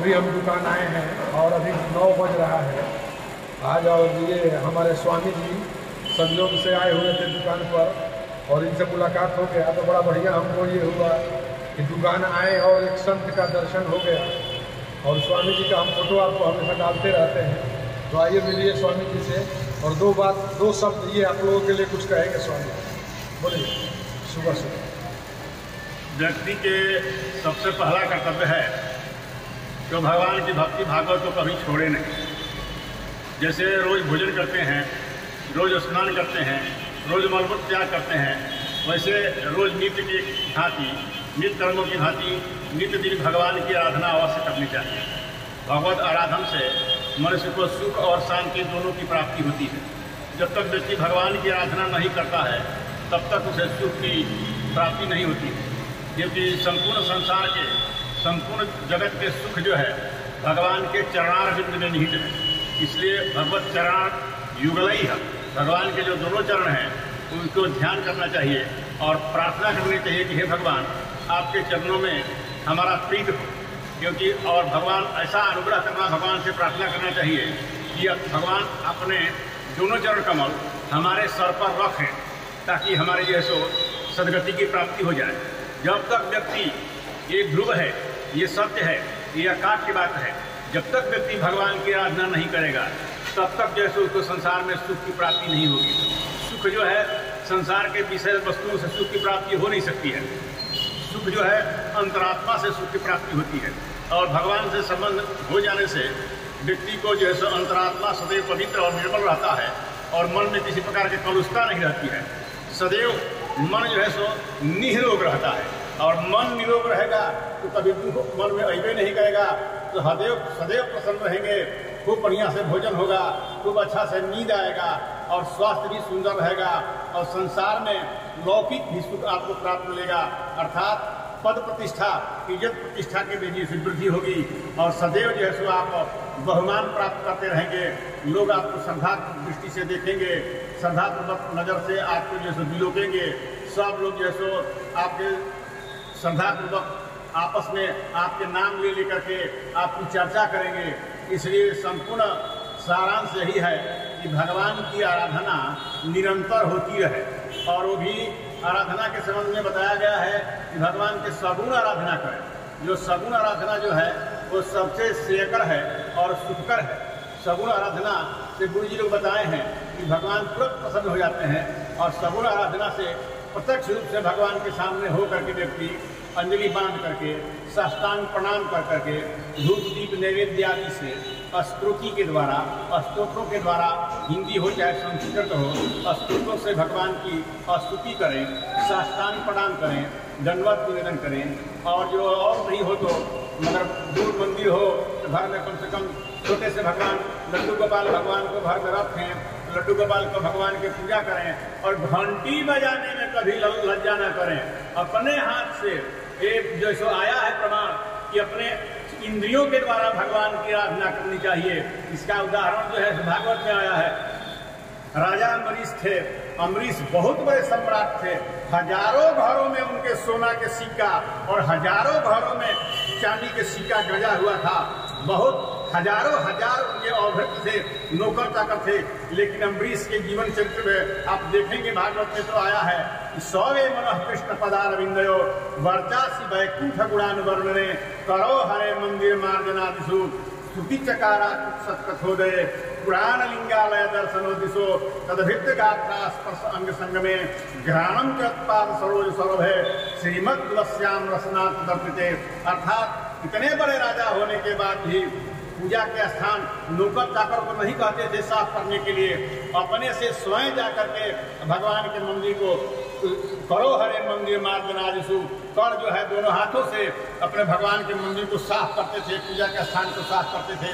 अभी हम दुकान आए हैं और अभी 9 बज रहा है आज। और ये हमारे स्वामी जी संयोग से आए हुए थे दुकान पर और इनसे मुलाकात हो गया तो बड़ा बढ़िया हमको ये हुआ कि दुकान आए और एक संत का दर्शन हो गया। और स्वामी जी का हम फोटो आपको हमेशा डालते रहते हैं, तो आइए मिलिए स्वामी जी से और दो शब्द ये आप लोगों के लिए कुछ कहेंगे। स्वामी बोलिए। सुबह व्यक्ति के सबसे पहला कर्तव्य है कि भगवान की भक्ति भागवत को कभी छोड़े नहीं। जैसे रोज भोजन करते हैं, रोज स्नान करते हैं, रोज मलमूत्र त्याग करते हैं, वैसे रोज नित्य की भांति, नित्य कर्मों की भांति नित्य दिन भगवान की आराधना अवश्य करनी चाहिए। भगवत आराधन से मनुष्य को सुख और शांति दोनों की प्राप्ति होती है। जब तक व्यक्ति भगवान की आराधना नहीं करता है तब तक उसे सुख की प्राप्ति नहीं होती है, क्योंकि संपूर्ण संसार के, संपूर्ण जगत के सुख जो है भगवान के चरणारविंद में निहित है। इसलिए भगवत चरण युगलई है, भगवान के जो दोनों चरण हैं उनको ध्यान करना चाहिए और प्रार्थना करनी चाहिए कि हे भगवान आपके चरणों में हमारा प्रीत हो। क्योंकि और भगवान ऐसा अनुग्रह करना, भगवान से प्रार्थना करना चाहिए कि भगवान अपने दोनों चरण कमल हमारे सर पर रखें ताकि हमारे जैसो सदगति की प्राप्ति हो जाए। जब तक व्यक्ति, ये ध्रुव है, ये सत्य है, ये अकाट की बात है, जब तक व्यक्ति भगवान की आराधना नहीं करेगा तब तक जैसे उसको संसार में सुख की प्राप्ति नहीं होगी। सुख जो है संसार के विषय वस्तुओं से सुख की प्राप्ति हो नहीं सकती है। सुख जो है अंतरात्मा से सुख की प्राप्ति होती है और भगवान से संबंध हो जाने से व्यक्ति को जो है सो अंतरात्मा सदैव पवित्र और निर्मल रहता है और मन में किसी प्रकार की कलुषता नहीं रहती है। सदैव मन जो है सो निरोग रहता है और मन निरोग रहेगा तो कभी दुख मन में अइबे नहीं करेगा, तो सदैव प्रसन्न रहेंगे। खूब बढ़िया से भोजन होगा, खूब अच्छा से नींद आएगा और स्वास्थ्य भी सुंदर रहेगा और संसार में लौकिक भी सुख आपको प्राप्त मिलेगा, अर्थात पद प्रतिष्ठा, इज्जत प्रतिष्ठा के तेजी से वृद्धि होगी और सदैव जो है सो आप बहुमान प्राप्त करते रहेंगे। लोग आपको श्रद्धा दृष्टि से देखेंगे, श्रद्धापूर्वक नज़र से आपको जो है सो दिलोकेंगे। सब लोग जो है सो आपके श्रद्धापूर्वक आपस में आपके नाम ले लेकर के आपकी चर्चा करेंगे। इसलिए संपूर्ण सारांश यही है कि भगवान की आराधना निरंतर होती रहे और वो भी आराधना के संबंध में बताया गया है कि भगवान के सगुण आराधना करें। जो सगुण आराधना जो है वो सबसे श्रेयकर है और सुखकर है। सगुण आराधना से गुरु जी लोग बताए हैं कि भगवान तुरंत प्रसन्न हो जाते हैं और सगुण आराधना से प्रत्यक्ष रूप से भगवान के सामने हो करके व्यक्ति अंजलि बांध करके, साष्टांग प्रणाम कर करके, धूप दीप नैवेद्य आदि से स्तुति के द्वारा, स्तोत्रों के द्वारा, हिंदी हो चाहे संस्कृत हो, स्तोत्रों से भगवान की स्तुति करें, साष्टांग प्रणाम करें, दंडवत निवेदन करें। और जो और नहीं हो तो मगर दूर मंदिर हो तो घर में कम से कम छोटे से भगवान लड्डू गोपाल भगवान को घर में रखें, लड्डू गोपाल को भगवान की पूजा करें और घंटी बजाने में कभी लज्जा न करें। अपने हाथ से एक जो सो आया है प्रमाण कि अपने इंद्रियों के द्वारा भगवान की आराधना करनी चाहिए। इसका उदाहरण जो है भागवत में आया है। राजा अम्बरीश थे, अम्बरीश बहुत बड़े सम्राट थे, हजारों घरों में उनके सोना के सिक्का और हजारों घरों में चांदी के सिक्का गजा हुआ था। बहुत हजारों हजार उनके औभृत थे, नौकर चाकर थे। लेकिन अम्बरीश के जीवन चरित्र में आप देखेंगे भागवत में तो आया है कि सौवे मनः कृष्ण पदारविंदयो वर्चासी वैकुंठ गुणान वर्णने करो हरे मंदिर मार्जनादिषु स्तुति चकारा सत्कथोदय पुराण लिंगालय दर्शनो दिशो तदभिक्त गात्रा स्पर्श अंग संगमे घ्राणम चत्पाद सरोज सौरभे श्रीमद्वस्याम रसनाथ दर्पिते। अर्थात इतने बड़े राजा होने के बाद भी पूजा के स्थान नौकर चाकर को नहीं कहते थे साफ करने के लिए, अपने से स्वयं जाकर के भगवान के मंदिर को करो हरे मंदिर मार्जनादिषु कर जो है दोनों हाथों से अपने भगवान के मंदिर को साफ करते थे, पूजा के स्थान को साफ करते थे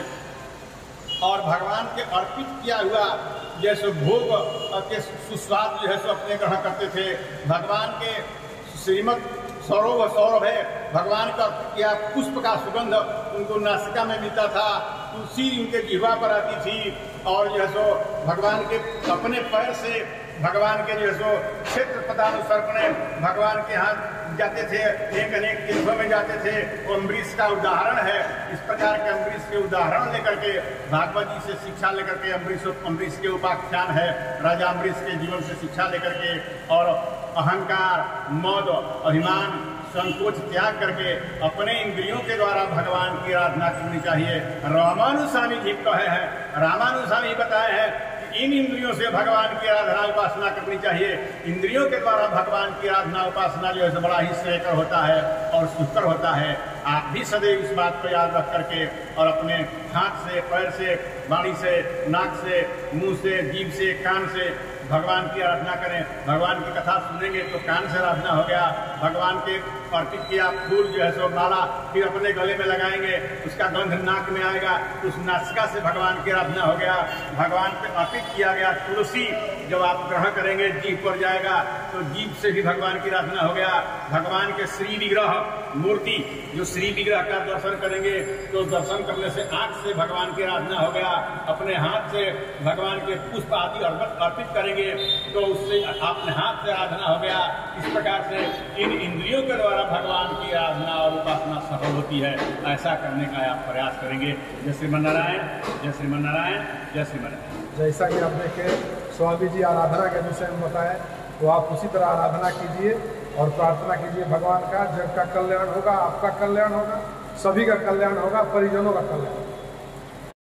और भगवान के अर्पित किया हुआ जैसे भोग के सुस्वाद जो है सो अपने ग्रहण करते थे। भगवान के श्रीमद सौरभ है, भगवान का किया पुष्प का सुगंध उनको नासिका में मिलता था, तुलसी उनके जिह्वा पर आती थी और जो है सो भगवान के अपने पैर से भगवान के जो है सो क्षेत्र पदानुसर्पणे भगवान के यहाँ जाते थे, एक अनेक तीर्थों में जाते थे। वो अम्बरीश का उदाहरण है। इस प्रकार के अम्बरीश के उदाहरण लेकर के भागवत जी से शिक्षा लेकर के अम्बरीश के उपाख्यान है, राजा अम्बरीश के जीवन से शिक्षा लेकर के, और अहंकार, मद, अभिमान, संकोच त्याग करके अपने इंद्रियों के द्वारा भगवान की आराधना करनी चाहिए। रामानुस्वामी जी कहे हैं, रामानुस्वामी बताए हैं कि इन इंद्रियों से भगवान की आराधना उपासना करनी चाहिए। इंद्रियों के द्वारा भगवान की आराधना उपासना जो है बड़ा ही श्रेयकर होता है और सुखकर होता है। आप भी सदैव इस बात को याद रख करके और अपने हाथ से, पैर से, वाणी से, नाक से, मुंह से, जीभ से, कान से भगवान की आराधना करें। भगवान की कथा सुनेंगे तो कान से आराधना हो गया। भगवान के अर्पित किया फूल जो है सो माला फिर अपने गले में लगाएंगे, उसका गंध नाक में आएगा, उस नासिका से भगवान की आराधना हो गया। भगवान पे अर्पित किया गया तुलसी जब आप ग्रहण करेंगे जीभ पर जाएगा तो जीभ से भी भगवान की आराधना हो गया। भगवान के श्री विग्रह मूर्ति जो श्री विग्रह का दर्शन करेंगे तो दर्शन करने से आंख से भगवान की आराधना हो गया। अपने हाथ से भगवान के पुष्प आदि अर्पित करेंगे तो उससे अपने हाथ से आराधना हो गया। इस प्रकार से इन इंद्रियों के द्वारा भगवान की आराधना और उपासना सफल होती है। ऐसा करने का आप प्रयास करेंगे। जय श्रीमन नारायण, जय श्रीमन नारायण, जय श्रीमन नारायण। जैसा कि आप देखे स्वामी जी आराधना के विषय में बताए, तो आप उसी तरह आराधना कीजिए और प्रार्थना कीजिए भगवान का। जग का कल्याण होगा, आपका कल्याण होगा, सभी का कल्याण होगा, परिजनों का कल्याण।